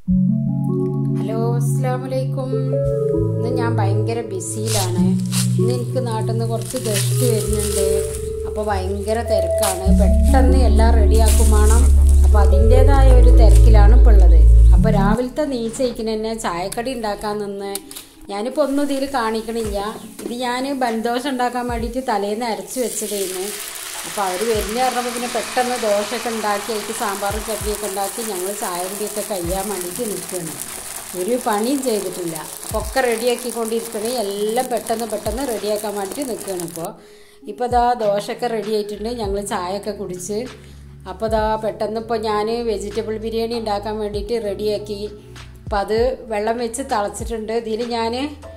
Hello, അസ്സലാമലൈക്കും. ഇന്ന് ഞാൻ ഭയങ്കര ബിസിയിലാണ്. ഇന്ന് എനിക്ക് നാട്ടിൽ നിന്ന് കുറച്ച് ഗസ്റ്റ് വരുന്നുണ്ട്. അപ്പോൾ ഭയങ്കര തിരക്കാണ്. പെട്ടെന്ന് എല്ലാം റെഡിയാക്കും വേണം. അപ്പോൾ അതിൻ്റേതായ ഒരു തിരക്കിലാണ് ഇപ്പോൾ ഉള്ളത്. അപ്പോൾ രാവിലത്തെ നീച്ചയിക്കിന് തന്നെ ചായക്കടി ഉണ്ടാക്കാൻ നിന്ന് ഞാനിപ്പോൾ ഒന്നും ഇതിൽ കാണിക്കണില്ല. ഇത് ഞാൻ ബൻദോശ ഉണ്ടാക്കാൻ വേണ്ടിയിട്ട് തലേന്ന് അരച്ച് വെച്ചതായിരുന്നു. അപ്പോൾ അവർ വരുന്ന പറഞ്ഞപ്പോൾ പിന്നെ പെട്ടെന്ന് ദോശയൊക്കെ ഉണ്ടാക്കി അതിക്ക് സാമ്പാറും ചട്നിയൊക്കെ ഉണ്ടാക്കി ഞങ്ങൾ ചായ കുടിയൊക്കെ കഴിയാൻ വേണ്ടിയിട്ട് നിൽക്കുകയാണ്. ഒരു പണിയും ചെയ്തിട്ടില്ല. അപ്പോൾ ഒക്കെ റെഡിയാക്കിക്കൊണ്ടിരിക്കണേ. എല്ലാം പെട്ടെന്ന് റെഡിയാക്കാൻ വേണ്ടിയിട്ട് നിൽക്കുകയാണ്. ഇപ്പോൾ ഇതാ ദോശയൊക്കെ റെഡി ആയിട്ടുണ്ട്. ഞങ്ങൾ ചായയൊക്കെ കുടിച്ച് അപ്പോൾ ഇതാ പെട്ടെന്ന് ഇപ്പോൾ ഞാൻ വെജിറ്റബിൾ ബിരിയാണി ഉണ്ടാക്കാൻ വേണ്ടിയിട്ട് റെഡിയാക്കി. അപ്പോൾ അത് വെള്ളം വെച്ച് തിളച്ചിട്ടുണ്ട്. ഇതിൽ ഞാൻ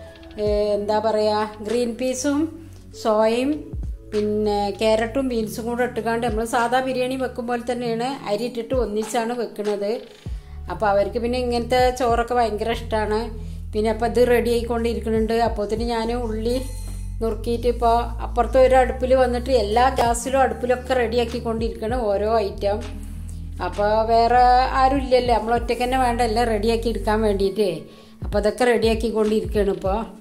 എന്താ പറയുക, ഗ്രീൻ പീസും സോയയും പിന്നെ ക്യാരറ്റും ബീൻസും കൂടെ ഇട്ടുകൊണ്ട് നമ്മൾ സാധാ ബിരിയാണി വെക്കും പോലെ തന്നെയാണ് അരി ഇട്ടിട്ട് ഒന്നിച്ചാണ് വെക്കുന്നത്. അപ്പോൾ അവർക്ക് പിന്നെ ഇങ്ങനത്തെ ചോറൊക്കെ ഭയങ്കര ഇഷ്ടമാണ്. പിന്നെ അപ്പോൾ ഇത് റെഡി ആയിക്കൊണ്ടിരിക്കുന്നുണ്ട്. അപ്പോഴത്തേന് ഞാൻ ഉള്ളി നുറുക്കിയിട്ട് ഇപ്പോൾ അപ്പുറത്തെ ഒരു അടുപ്പിൽ വന്നിട്ട് എല്ലാ ഗ്യാസിലും അടുപ്പിലൊക്കെ റെഡിയാക്കിക്കൊണ്ടിരിക്കണം ഓരോ ഐറ്റം. അപ്പോൾ വേറെ ആരും ഇല്ലല്ലോ, നമ്മൾ ഒറ്റയ്ക്ക് തന്നെ വേണ്ട എല്ലാം റെഡിയാക്കി എടുക്കാൻ വേണ്ടിയിട്ട്. അപ്പോൾ അതൊക്കെ റെഡിയാക്കിക്കൊണ്ടിരിക്കുകയാണ്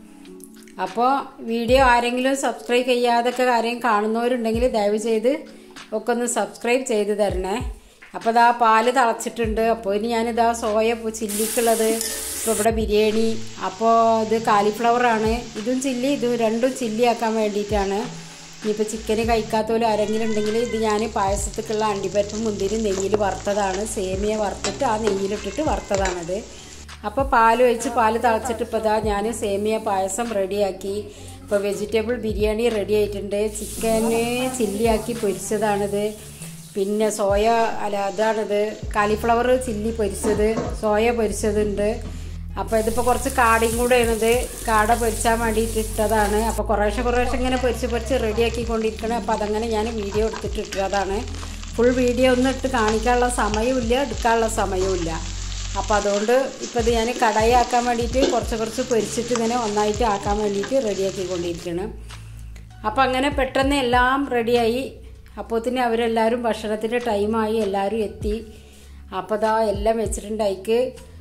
അപ്പോൾ വീഡിയോ ആരെങ്കിലും സബ്സ്ക്രൈബ് ചെയ്യാതൊക്കെ ആരെയും കാണുന്നവരുണ്ടെങ്കിൽ ദയവ് ചെയ്ത് ഒക്കെ ഒന്ന് സബ്സ്ക്രൈബ് ചെയ്ത് തരണേ. അപ്പോൾ ഇതാ പാല് തിളച്ചിട്ടുണ്ട്. അപ്പോൾ ഇനി ഞാനിതാ സോയ ചില്ലിക്കുള്ളത്, ഇപ്പോൾ ഇവിടെ ബിരിയാണി, അപ്പോൾ ഇത് കാലിഫ്ലവറാണ്. ഇതും ചില്ലി, ഇതും രണ്ടും ചില്ലി ആക്കാൻ വേണ്ടിയിട്ടാണ്. ഇനിയിപ്പോൾ ചിക്കന് കഴിക്കാത്തവരും ആരെങ്കിലും ഉണ്ടെങ്കിൽ ഇത് ഞാൻ പായസത്തേക്കുള്ള അണ്ടിപ്പരിപ്പും മുന്തിരി നെയ്യിൽ വറുത്തതാണ്. സേമിയ വറുത്തിട്ട് ആ നെയ്യിലിട്ടിട്ട് വറുത്തതാണത്. അപ്പോൾ പാല് ഒഴിച്ച് പാല് തിളച്ചിട്ട് ഇപ്പോൾ ഇതാ ഞാൻ സേമിയ പായസം റെഡിയാക്കി. ഇപ്പോൾ വെജിറ്റബിൾ ബിരിയാണി റെഡി ആയിട്ടുണ്ട്. ചിക്കന് ചില്ലിയാക്കി പൊരിച്ചതാണിത്. പിന്നെ സോയ അതാണിത് കാലിഫ്ലവർ ചില്ലി പൊരിച്ചത്, സോയ പൊരിച്ചതുണ്ട്. അപ്പോൾ ഇതിപ്പോൾ കുറച്ച് കാടയും കൂടെയാണിത്. കാട പൊരിച്ചാൻ വേണ്ടിയിട്ട് ഇട്ടതാണ്. അപ്പോൾ കുറേശ്ശെ ഇങ്ങനെ പൊരിച്ച് റെഡിയാക്കിക്കൊണ്ടിരിക്കണം. അപ്പോൾ അതങ്ങനെ ഞാൻ വീഡിയോ എടുത്തിട്ട് ഇട്ടതാണ്. ഫുൾ വീഡിയോ ഒന്നും ഇട്ട് കാണിക്കാനുള്ള സമയമില്ല, എടുക്കാനുള്ള സമയമില്ല. അപ്പോൾ അതുകൊണ്ട് ഇപ്പോൾ ഇത് ഞാൻ കടായി ആക്കാൻ വേണ്ടിയിട്ട് കുറച്ച് പൊരിച്ചിട്ട് ഇങ്ങനെ ഒന്നായിട്ട് ആക്കാൻ വേണ്ടിയിട്ട് റെഡിയാക്കിക്കൊണ്ടിരിക്കണം. അപ്പോൾ അങ്ങനെ പെട്ടെന്ന് എല്ലാം റെഡിയായി. അപ്പോഴത്തേന് അവരെല്ലാവരും ഭക്ഷണത്തിൻ്റെ ടൈമായി, എല്ലാവരും എത്തി. അപ്പോൾ ഇതാ എല്ലാം വെച്ചിട്ടുണ്ട്. അതിക്ക്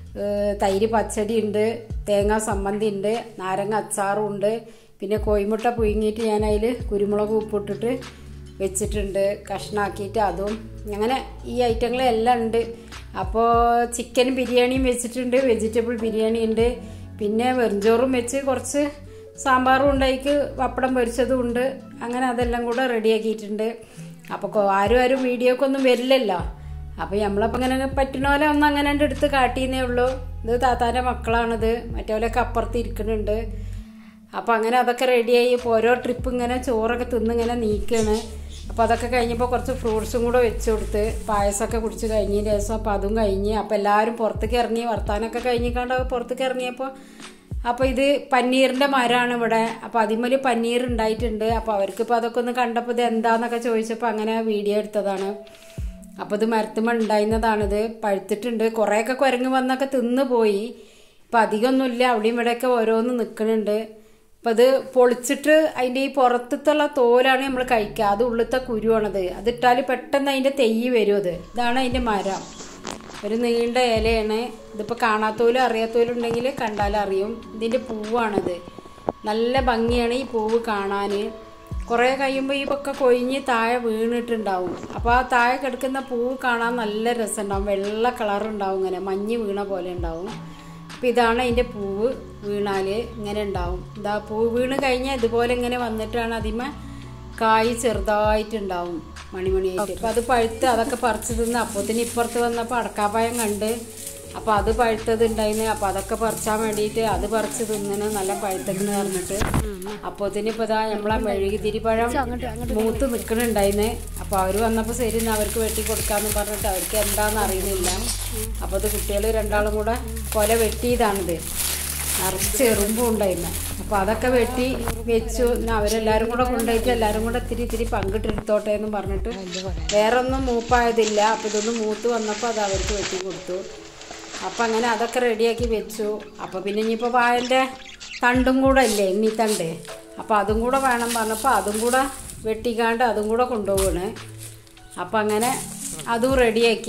തൈര് പച്ചടി ഉണ്ട്, തേങ്ങാ സമ്മന്തി ഉണ്ട്, നാരങ്ങ അച്ചാറും ഉണ്ട്. പിന്നെ കോഴിമുട്ട പുഴുങ്ങിയിട്ട് ഞാൻ അതിൽ കുരുമുളക് ഉപ്പിട്ടിട്ട് വെച്ചിട്ടുണ്ട്, കഷ്ണാക്കിയിട്ട് അതും. അങ്ങനെ ഈ ഐറ്റങ്ങളെല്ലാം ഉണ്ട്. അപ്പോൾ ചിക്കൻ ബിരിയാണിയും വെച്ചിട്ടുണ്ട്, വെജിറ്റബിൾ ബിരിയാണി ഉണ്ട്, പിന്നെ വെറുംചോറും വെച്ച് കുറച്ച് സാമ്പാറും ഉണ്ട്, അതിക്ക് പപ്പടം പൊരിച്ചതും ഉണ്ട്. അങ്ങനെ അതെല്ലാം കൂടെ റെഡിയാക്കിയിട്ടുണ്ട്. അപ്പോൾ ആരും വീഡിയോക്കൊന്നും വരില്ലല്ലോ. അപ്പോൾ നമ്മളപ്പോൾ ഇങ്ങനെ പറ്റുന്ന പോലെ ഒന്ന് അങ്ങനെ എടുത്ത് കാട്ടിയെന്നേ ഉള്ളൂ. ഇത് താത്താൻ്റെ മക്കളാണിത്, മറ്റേപോലെയൊക്കെ അപ്പുറത്ത് ഇരിക്കുന്നുണ്ട്. അപ്പോൾ അങ്ങനെ അതൊക്കെ റെഡിയായി. ഇപ്പോൾ ഓരോ ട്രിപ്പ് ഇങ്ങനെ ചോറൊക്കെ തിന്നിങ്ങനെ നീക്കുകയാണ്. അപ്പോൾ അതൊക്കെ കഴിഞ്ഞപ്പോൾ കുറച്ച് ഫ്രൂട്ട്സും കൂടെ വെച്ച് കൊടുത്ത് പായസമൊക്കെ കുടിച്ച് കഴിഞ്ഞതിന് ശേഷം അപ്പോൾ അതും കഴിഞ്ഞ് അപ്പോൾ എല്ലാവരും പുറത്തേക്ക് ഇറങ്ങി വർത്താനൊക്കെ കഴിഞ്ഞിക്കാണ്ട് പുറത്തേക്ക് ഇറങ്ങിയപ്പോൾ അപ്പോൾ ഇത് പന്നീറിൻ്റെ മരമാണ് ഇവിടെ. അപ്പോൾ അതിന്മേൽ പന്നീർ ഉണ്ടായിട്ടുണ്ട്. അപ്പോൾ അവർക്കിപ്പോൾ അതൊക്കെ ഒന്ന് കണ്ടപ്പോൾ ഇത് എന്താണെന്നൊക്കെ ചോദിച്ചപ്പോൾ അങ്ങനെ വീഡിയോ എടുത്തതാണ്. അപ്പോൾ ഇത് മരത്തുമ്മ ഉണ്ടായിരുന്നതാണിത്, പഴുത്തിട്ടുണ്ട്. കുറേയൊക്കെ കുരങ്ങ് വന്നൊക്കെ തിന്ന് പോയി. ഇപ്പം അധികമൊന്നുമില്ല, അവിടെയും ഇവിടെയൊക്കെ ഓരോന്ന് നിൽക്കുന്നുണ്ട്. അപ്പം അത് പൊളിച്ചിട്ട് അതിൻ്റെ ഈ പുറത്തുള്ള തോലാണ് നമ്മൾ കഴിക്കുക. അത് ഉള്ളിലത്തെ കുരുവാണത്. അതിട്ടാൽ പെട്ടെന്ന് അതിൻ്റെ തെയ്യ് വരും. ഇതാണ് അതിൻ്റെ മരം. ഒരു നീണ്ട ഇലയാണ്. ഇതിപ്പോൾ കാണാത്തോലും അറിയാത്തോലും ഉണ്ടെങ്കിൽ കണ്ടാലറിയും. ഇതിൻ്റെ പൂവാണിത്. നല്ല ഭംഗിയാണ് ഈ പൂവ് കാണാൻ. കുറേ കഴിയുമ്പോൾ ഈ പൊക്കെ കൊഴിഞ്ഞ് താഴെ വീണിട്ടുണ്ടാവും. അപ്പോൾ ആ താഴെ കിടക്കുന്ന പൂവ് കാണാൻ നല്ല രസമുണ്ടാവും. വെള്ള കളറുണ്ടാവും, ഇങ്ങനെ മഞ്ഞ് വീണ പോലെ ഉണ്ടാവും. അപ്പോൾ ഇതാണ് അതിൻ്റെ പൂവ്. വീണാൽ ഇങ്ങനെ ഉണ്ടാവും. ഇതാ പൂവ് വീണ് കഴിഞ്ഞാൽ ഇതുപോലെ ഇങ്ങനെ വന്നിട്ടാണ് അതിമ കായ് ചെറുതായിട്ടുണ്ടാവും, മണിയായിട്ട്. അപ്പോൾ അത് പഴുത്ത് അതൊക്കെ പറിച്ച് തിന്ന്. അപ്പോഴത്തേന് ഇപ്പുറത്ത് വന്നപ്പോൾ അടക്കാപ്പായം കണ്ട്. അപ്പോൾ അത് പഴുത്തത് ഉണ്ടായിരുന്നു. അപ്പോൾ അതൊക്കെ പറിച്ചാൻ വേണ്ടിയിട്ട് അത് പറിച്ച് തിന്നണ്, നല്ല പഴുത്തെന്ന് പറഞ്ഞിട്ട്. അപ്പോഴത്തേന് ഇപ്പോൾ ഇതാ നമ്മളെ മെഴുകുതിരിപ്പഴം മൂത്ത് നിൽക്കണുണ്ടായിരുന്നു. അപ്പോൾ അവർ വന്നപ്പോൾ ശരി അവർക്ക് വെട്ടി കൊടുക്കാമെന്ന് പറഞ്ഞിട്ട് അവർക്ക് എന്താണെന്ന് അറിയുന്നില്ല. അപ്പോൾ ഇത് കുട്ടികൾ രണ്ടാളും കൂടെ കൊല വെട്ടിയതാണിത്. നിറച്ച് എറുമ്പും ഉണ്ടായിരുന്നു. അപ്പോൾ അതൊക്കെ വെട്ടി വെച്ചു. അവരെല്ലാവരും കൂടെ കൊണ്ടുപോയിട്ട് എല്ലാവരും കൂടെ ഇത്തിരി പങ്കിട്ടെടുത്തോട്ടെ എന്ന് പറഞ്ഞിട്ട്. വേറെ ഒന്നും മൂപ്പായതില്ല. അപ്പോൾ ഇതൊന്ന് മൂത്ത് വന്നപ്പോൾ അത് അവർക്ക് വെട്ടി കൊടുത്തു. അപ്പം അങ്ങനെ അതൊക്കെ റെഡിയാക്കി വെച്ചു. അപ്പോൾ പിന്നെ ഇനിയിപ്പോൾ വാഴൻ്റെ തണ്ടും കൂടെ ഇല്ലേ, എണ്ണിത്തണ്ട്, അപ്പോൾ അതും കൂടെ വേണം പറഞ്ഞപ്പോൾ അതും കൂടെ വെട്ടിക്കാണ്ട് അതും കൂടെ കൊണ്ടുപോവാണ്. അപ്പം അങ്ങനെ അതും റെഡിയാക്കി.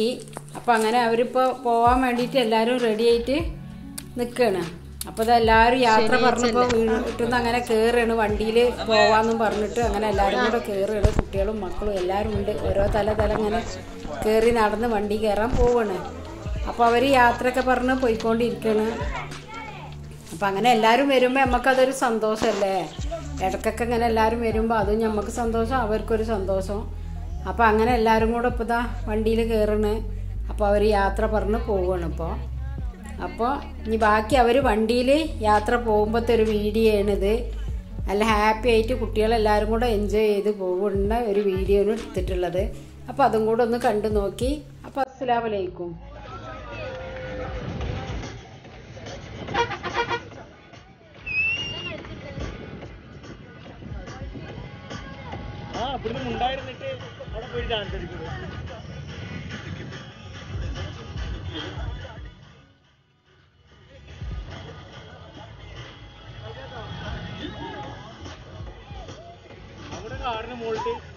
അപ്പോൾ അങ്ങനെ അവരിപ്പോൾ പോകാൻ വേണ്ടിയിട്ട് എല്ലാവരും റെഡി ആയിട്ട് നിൽക്കുകയാണ്. അപ്പോൾ ഇതെല്ലാവരും യാത്ര പറഞ്ഞപ്പോൾ വീട്ടിൽ നിന്ന് അങ്ങനെ കയറുകയാണ്, വണ്ടിയിൽ പോവാമെന്നും പറഞ്ഞിട്ട് അങ്ങനെ എല്ലാവരും കൂടെ കയറുകയാണ്. കുട്ടികളും മക്കളും എല്ലാവരും ഉണ്ട്. ഓരോ തല ഇങ്ങനെ കയറി നടന്ന് വണ്ടി കയറാൻ പോവുകയാണ്. അപ്പോൾ അവർ യാത്രയൊക്കെ പറഞ്ഞ് പോയിക്കൊണ്ടിരിക്കുകയാണ്. അപ്പം അങ്ങനെ എല്ലാവരും വരുമ്പോൾ നമുക്കതൊരു സന്തോഷമല്ലേ. ഇടയ്ക്കൊക്കെ ഇങ്ങനെ എല്ലാവരും വരുമ്പോൾ അതും നമുക്ക് സന്തോഷം, അവർക്കൊരു സന്തോഷം. അപ്പോൾ അങ്ങനെ എല്ലാവരും കൂടെ ഇപ്പോൾ ഇതാ വണ്ടിയിൽ കയറണ്. അപ്പോൾ അവർ യാത്ര പറഞ്ഞ് പോവുകയാണ് അപ്പോൾ ഇനി ബാക്കി അവർ വണ്ടിയിൽ യാത്ര പോകുമ്പോഴത്തെ ഒരു വീഡിയോ ആണിത്. നല്ല ഹാപ്പി ആയിട്ട് കുട്ടികളെല്ലാവരും കൂടെ എൻജോയ് ചെയ്ത് പോകുന്ന ഒരു വീഡിയോ ആണ് എടുത്തിട്ടുള്ളത്. അപ്പോൾ അതും കൂടെ ഒന്ന് കണ്ടു നോക്കി. അപ്പോൾ അസ്സലാമു അലൈക്കും. ഉണ്ടായിരുന്നിട്ട് അവിടെ പോയി ഡാൻസ് കളിക്കുന്നത്. അവിടെ കാറിന് മുകളിൽ